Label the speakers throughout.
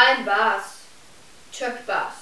Speaker 1: I'm Bass. Chuck Bass.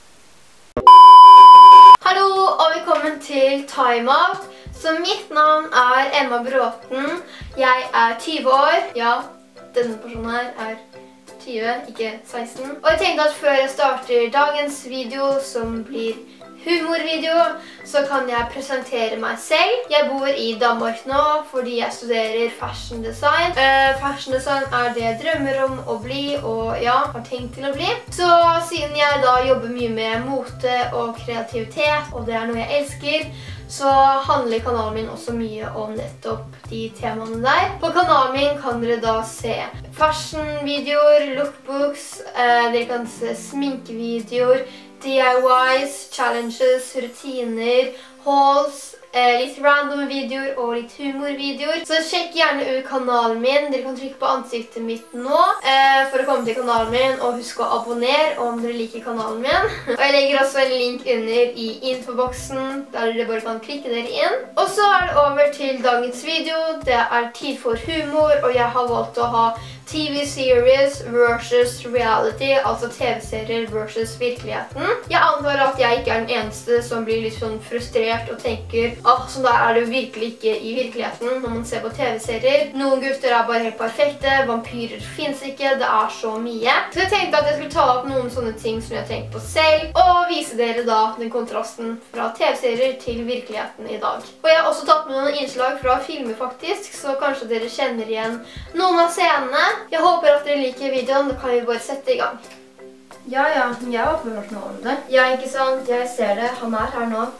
Speaker 1: Hallo og velkommen til Time Out. Så mitt navn er Emma Bråten. Jeg er 20 år. Ja, denne personen her er 20, ikke 16. Og jeg tenkte at før jeg starter dagens video, som blir humorvideo, så kan jeg presentere meg selv. Jeg bor i Danmark nå fordi jeg studerer fashion design. Fashion design er det jeg drømmer om å bli, og ja, har tenkt til å bli. Så siden jeg da jobber mye med mote og kreativitet, og det er noe jeg elsker, så handler kanalen min også mye om nettopp de temaene der. På kanalen min kan dere da se fashion-videoer, lookbooks, dere kan se sminkevideoer, DIYs, challenges, rutiner, hauls, litt random videoer og litt humorvideoer. Så sjekk gjerne ut kanalen min. Dere kan trykke på ansiktet mitt nå for å komme til kanalen min, og husk å abonnere om dere liker kanalen min. Og jeg legger også en link under i infoboksen, der dere bare kan klikke dere inn. Og så er det over til dagens video. Det er tid for humor, og jeg har valgt å ha TV-series versus reality, altså TV-serier versus virkeligheten. Jeg antar at jeg ikke er den eneste som blir litt sånn frustrert og tenker at sånn der er det virkelig ikke i virkeligheten når man ser på TV-serier. Noen gutter er bare helt perfekte, vampyrer finnes ikke, det er så mye. Så jeg tenkte at jeg skulle ta opp noen sånne ting som jeg har tenkt på selv, og vise dere da den kontrasten fra TV-serier til virkeligheten i dag. Og jeg har også tatt med noen innslag fra filmer faktisk, så kanskje dere kjenner igjen noen av scenene. Jeg håper at dere liker videoen, da kan vi bare sette i gang. Ja, men jeg har hørt noe om det. Ja, ikke sant? Jeg ser det. Han er her nå.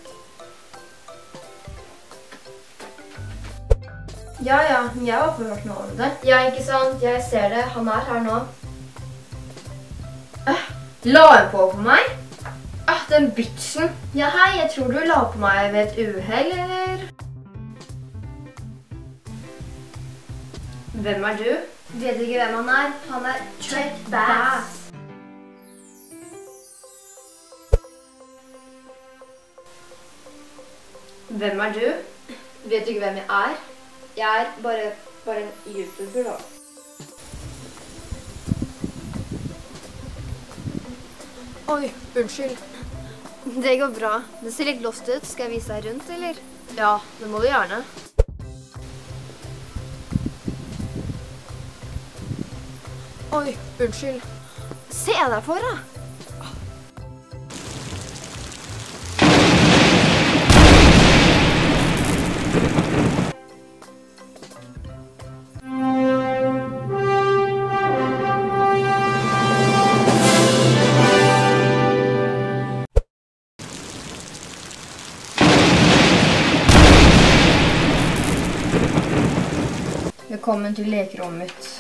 Speaker 1: Ja, men jeg har hørt noe om det. Ja, ikke sant? Jeg ser det. Han er her nå. La hun på meg? Den bitchen. Ja, hei, jeg tror du la på meg ved et uheld, eller? Hvem er du? Vet ikke hvem han er. Han er Chuck Bass. Hvem er du? Vet du ikke hvem jeg er? Jeg er bare en YouTuber da. Oi, unnskyld. Det går bra. Det ser litt lost ut. Skal jeg vise deg rundt, eller? Ja, det må du gjerne. Oi, unnskyld. Se deg for, da! Velkommen til lekerommet mitt.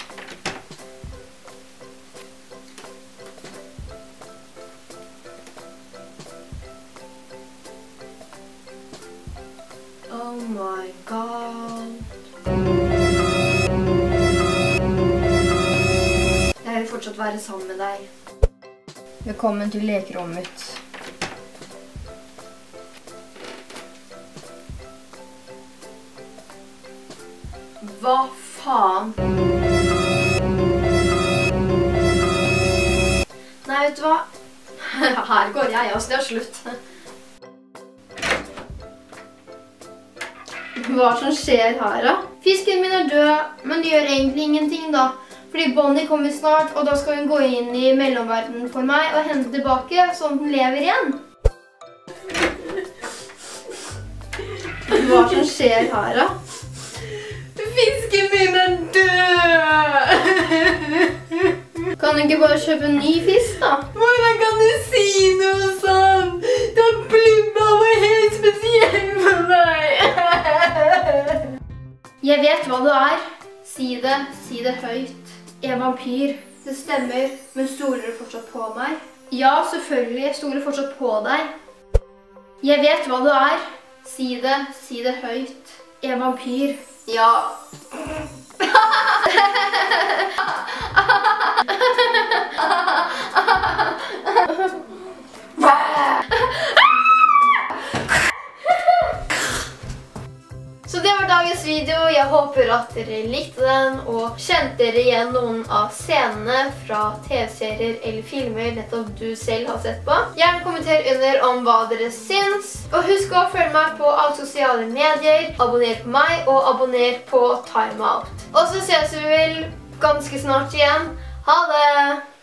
Speaker 1: Oh my god. Jeg vil fortsatt være sammen med deg. Velkommen til lekerommet mitt. Hva faen? Nei, vet du hva? Her går jeg, altså det er slutt. Hva som skjer her da? Fisken min er død, men det gjør egentlig ingenting da. Fordi Bonnie kommer snart, og da skal hun gå inn i mellomverdenen for meg og hente tilbake, sånn at hun lever igjen. Hva som skjer her da? Fisken min er død! Kan du ikke bare kjøpe en ny fisk da? Hvordan kan du si noe sånn? Den blubba var helt spesiell for meg. Jeg vet hva du er. Si det høyt. Jeg er vampyr. Det stemmer, men stoler du fortsatt på meg? Ja, selvfølgelig. Jeg stoler fortsatt på deg. Jeg vet hva du er. Si det høyt. Jeg er vampyr. Ja. Så det var dagens video. jeg håper at dere likte den og kjente dere igjen noen av scenene fra TV-serier eller filmer nettopp du selv har sett på. Gjerne kommenter under om hva dere syns. Og husk å følge meg på alle sosiale medier, abonner på meg og abonner på Time Out. Og så ses vi vel ganske snart igjen. Ha det!